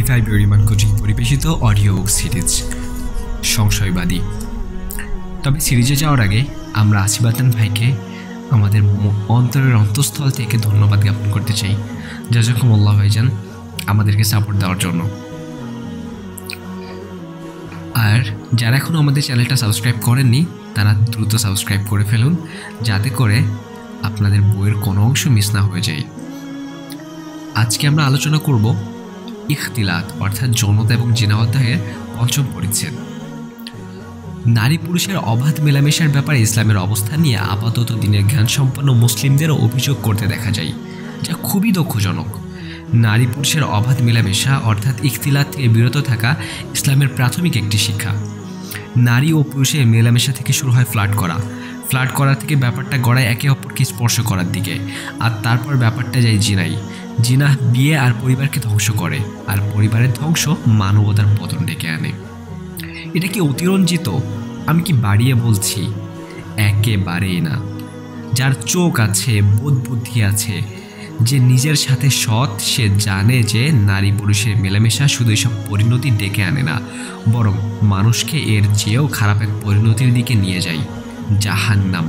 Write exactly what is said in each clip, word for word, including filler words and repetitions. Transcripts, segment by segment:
Revive your Iman coaching পরিবেশিত audio book series সংশয়বাদী। তবে সিরিজে যাওয়ার আগে আমরা আসিফ আদনান ভাইকে আমাদের অন্তরের অন্তঃস্থল থেকে ধন্যবাদ জ্ঞাপন করতে চাই, জাযাকুমুল্লাহ ভাইজান, আমাদেরকে সাপোর্ট দেওয়ার জন্য। আর যারা এখনও আমাদের চ্যানেলটা সাবস্ক্রাইব করেননি তারা দ্রুত সাবস্ক্রাইব করে ফেলুন, যাতে করে আপনাদের বইয়ের কোনো অংশ মিস না হয়ে যায়। আজকে আমরা আলোচনা করব ইখতিলাত অর্থাৎ যৌনতা এবং জিনা অধ্যায়ের পঞ্চম পরিচ্ছেদ। নারী পুরুষের অবাধ মেলামেশার ব্যাপারে ইসলামের অবস্থান নিয়ে আপাতত দিনের জ্ঞান সম্পন্ন মুসলিমদেরও অভিযোগ করতে দেখা যায়, যা খুবই দুঃখজনক। নারী পুরুষের অবাধ মেলামেশা অর্থাৎ ইখতিলাত থেকে বিরত থাকা ইসলামের প্রাথমিক একটি শিক্ষা। নারী ও পুরুষের মেলামেশা থেকে শুরু হয় ফ্লার্ট করা। ফ্লার্ট করা থেকে ব্যাপারটা গড়ায় একে অপরকে স্পর্শ করার দিকে, আর তারপর ব্যাপারটা যায় জিনাই। জিনাহ বিয়ে আর পরিবারকে ধ্বংস করে, আর পরিবারের ধ্বংস মানবতার পতন ডেকে আনে। এটা কি অতিরঞ্জিত? আমি কি বাড়িয়ে বলছি? একেবারেই না। যার চোখ আছে, বোধ বুদ্ধি আছে, যে নিজের সাথে সৎ, সে জানে যে নারী পুরুষের মেলামেশা শুধু এসব পরিণতি ডেকে আনে না, বরং মানুষকে এর চেয়েও খারাপ এক পরিণতির দিকে নিয়ে যায়, জাহান্নাম।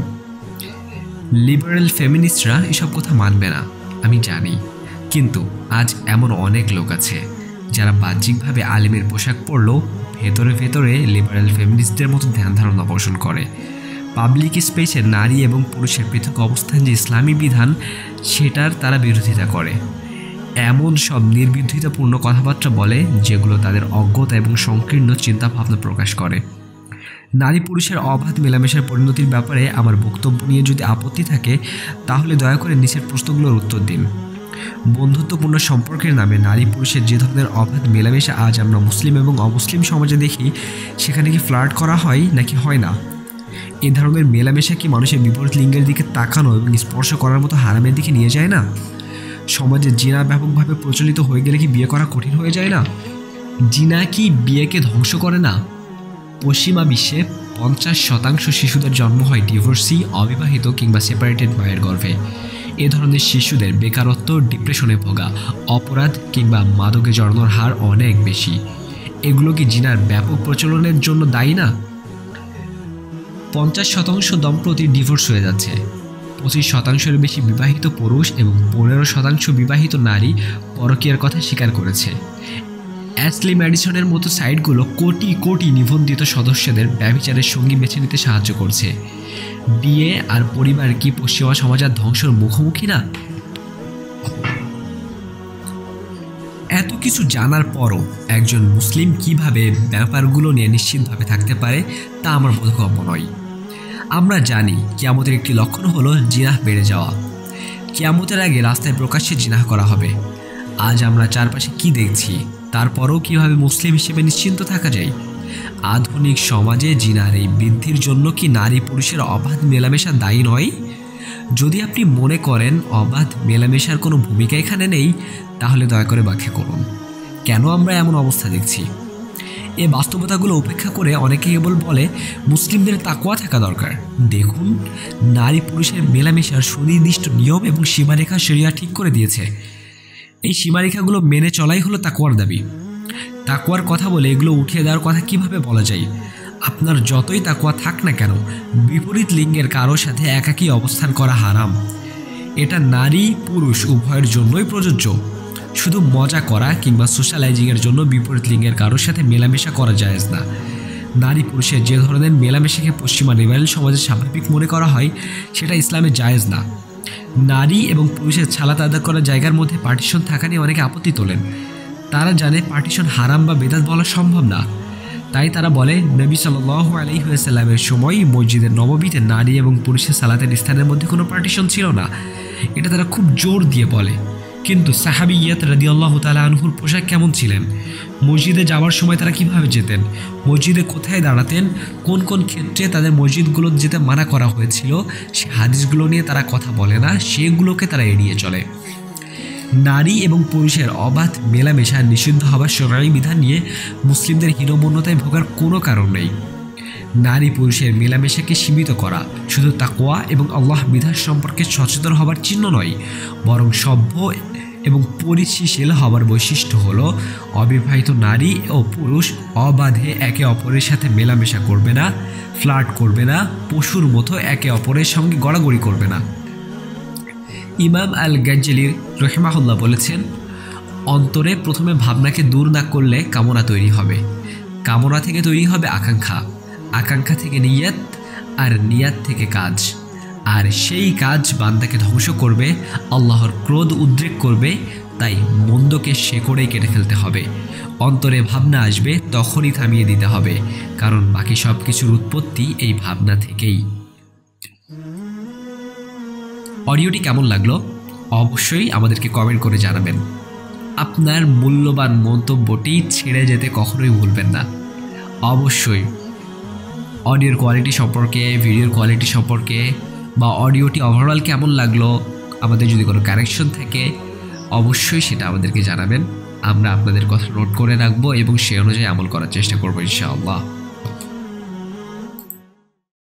লিবারেল ফেমিনিস্টরা এসব কথা মানবে না, আমি জানি, কিন্তু আজ এমন অনেক লোক আছে যারা বাহ্যিকভাবে আলিমের পোশাক পরলেও ভেতরে ভেতরে লিবারেল ফেমিনিস্টদের মতো ধ্যান ধারণা পোষণ করে। পাবলিক স্পেসে নারী এবং পুরুষের পৃথক অবস্থান যে ইসলামী বিধান, সেটার তারা বিরোধিতা করে। এমন সব নির্বিদ্ধিতাপূর্ণ কথাবার্তা বলে যেগুলো তাদের অজ্ঞতা এবং সংকীর্ণ চিন্তাভাবনা প্রকাশ করে। নারী পুরুষের অবাধ মেলামেশার পরিণতির ব্যাপারে আমার বক্তব্য নিয়ে যদি আপত্তি থাকে, তাহলে দয়া করে নিচের প্রশ্নগুলোর উত্তর দিন। বন্ধুত্বপূর্ণ সম্পর্কের নামে নারী পুরুষের যে ধরনের অবাধ মেলামেশা আজ আমরা মুসলিম এবং অমুসলিম সমাজে দেখি, সেখানে কি ফ্লার্ট করা হয় নাকি হয় না? এ ধরনের মেলামেশা কি মানুষের বিপরীত লিঙ্গের দিকে তাকানো এবং স্পর্শ করার মতো হারামের দিকে নিয়ে যায় না? সমাজে জিনা ব্যাপকভাবে প্রচলিত হয়ে গেলে কি বিয়ে করা কঠিন হয়ে যায় না? জিনা কি বিয়েকে ধ্বংস করে না? পশ্চিমা বিশ্বে পঞ্চাশ শতাংশ শিশুদের জন্ম হয় ডিভোর্সি, অবিবাহিত কিংবা সেপারেটেড মায়ের গর্ভে। এ ধরনের শিশুদের বেকারত্ব, ডিপ্রেশনে ভোগা, অপরাধ কিংবা মাদকে জড়ানোর হার অনেক বেশি। এগুলো কি জিনার ব্যাপক প্রচলনের জন্য দায়ী না? পঞ্চাশ শতাংশ দম্পতি ডিভোর্স হয়ে যাচ্ছে, পঁচিশ শতাংশের বেশি বিবাহিত পুরুষ এবং পনেরো শতাংশ বিবাহিত নারী পরকীয়ার কথা স্বীকার করেছে। অ্যাশলি ম্যাডিসনের মতো সাইটগুলো কোটি কোটি নিবন্ধিত সদস্যদের ব্যভিচারের সঙ্গী বেছে নিতে সাহায্য করছে। বিয়ে আর পরিবার কি পশ্চিমা সমাজের ধ্বংসের মুখোমুখি না? এত কিছু জানার পরও একজন মুসলিম কিভাবে ব্যাপারগুলো নিয়ে নিশ্চিতভাবে থাকতে পারে, তা আমার বোধগম্য নয়। আমরা জানি কিয়ামতের একটি লক্ষণ হলো জিনাহ বেড়ে যাওয়া। কিয়ামতের আগে রাস্তায় প্রকাশ্যে জিনাহ করা হবে। আজ আমরা চারপাশে কি দেখছি, তারপরও কিভাবে মুসলিম হিসেবে নিশ্চিন্ত থাকা যায়? আধুনিক সমাজে জিনার এই বৃদ্ধির জন্য কি নারী পুরুষের অবাধ মেলামেশা দায়ী নয়? যদি আপনি মনে করেন অবাধ মেলামেশার কোনো ভূমিকা এখানে নেই, তাহলে দয়া করে ব্যাখ্যা করুন কেন আমরা এমন অবস্থা দেখছি। এ বাস্তবতাগুলো উপেক্ষা করে অনেকে কেবল বলে মুসলিমদের তাকওয়া থাকা দরকার। দেখুন, নারী পুরুষের মেলামেশার সুনির্দিষ্ট নিয়ম এবং সীমারেখা শরিয়া ঠিক করে দিয়েছে। এই সীমারেখাগুলো মেনে চলাই হলো তাকওয়ার দাবি। তাকওয়ার কথা বলে এগুলো উঠিয়ে দেওয়ার কথা কিভাবে বলা যায়? আপনার যতই তাকওয়া থাক না কেন, বিপরীত লিঙ্গের কারোর সাথে একাকী অবস্থান করা হারাম। এটা নারী পুরুষ উভয়ের জন্যই প্রযোজ্য। শুধু মজা করা কিংবা সোশ্যালাইজিংয়ের জন্য বিপরীত লিঙ্গের কারোর সাথে মেলামেশা করা জায়েজ না। নারী পুরুষের যে ধরনের মেলামেশাকে পশ্চিমা লিবারেল সমাজে স্বাভাবিক মনে করা হয়, সেটা ইসলামে জায়েজ না। নারী এবং পুরুষের ছালাত আদা করার জায়গার মধ্যে পার্টিশন থাকা নিয়ে অনেকে আপত্তি তোলেন। তারা জানে পার্টিশন হারাম বা বেদাত বলা সম্ভব না, তাই তারা বলে নবী সাল্লাল্লাহু আলাইহি ওয়াসাল্লামের সময় মসজিদের নববীতে নারী এবং পুরুষের সালাতের স্থানের মধ্যে কোনো পার্টিশন ছিল না। এটা তারা খুব জোর দিয়ে বলে। কিন্তু সাহাবিয়াত রাদিয়াল্লাহু তাআলা আনহুর পোশাক কেমন ছিলেন? মসজিদে যাওয়ার সময় তারা কিভাবে যেতেন? মসজিদে কোথায় দাঁড়াতেন? কোন কোন ক্ষেত্রে তাদের মসজিদগুলো যেতে মানা করা হয়েছিল, সে হাদিসগুলো নিয়ে তারা কথা বলে না, সেগুলোকে তারা এড়িয়ে চলে। নারী এবং পুরুষের অবাধ মেলামেশা নিষিদ্ধ হওয়ার শরঈ বিধান নিয়ে মুসলিমদের হীনমন্যতায় ভোগার কোনো কারণ নেই। নারী পুরুষের মেলামেশাকে সীমিত করা শুধু তাকওয়া এবং আল্লাহ বিধান সম্পর্কে সচেতন হবার চিহ্ন নয়, বরং সভ্য এবং পরিচিশীল হবার বৈশিষ্ট্য হলো অবিবাহিত নারী ও পুরুষ অবাধে একে অপরের সাথে মেলামেশা করবে না, ফ্লার্ট করবে না, পশুর মতো একে অপরের সঙ্গে গড়াগড়ি করবে না। ইমাম আল গাজ্জালি রহিমাহুল্লাহ বলেছেন, অন্তরে প্রথমে ভাবনাকে দূর না করলে কামনা তৈরি হবে, কামনা থেকে তৈরি হবে আকাঙ্ক্ষা, আকাঙ্ক্ষা থেকে নিয়াত, আর নিয়াত থেকে কাজ, আর সেই কাজ বান্দাকে ধ্বংস করবে, আল্লাহর ক্রোধ উদ্রেক করবে। তাই মন্দকে শেকড়েই কেটে ফেলতে হবে। অন্তরে ভাবনা আসবে তখনই থামিয়ে দিতে হবে, কারণ বাকি সব কিছুর উৎপত্তি এই ভাবনা থেকেই। অডিওটি কেমন লাগলো অবশ্যই আমাদেরকে কমেন্ট করে জানাবেন। আপনার মূল্যবান মন্তব্যটি ছেড়ে যেতে কখনোই ভুলবেন না। অবশ্যই অডিওর কোয়ালিটি সম্পর্কে, ভিডিওর কোয়ালিটি সম্পর্কে বা অডিওটি ওভারঅল কেমন লাগলো, আমাদের যদি কোনো কারেকশন থাকে অবশ্যই সেটা আমাদেরকে জানাবেন। আমরা আপনাদের কথা নোট করে রাখবো এবং সে অনুযায়ী আমল করার চেষ্টা করবো ইনশাআল্লাহ।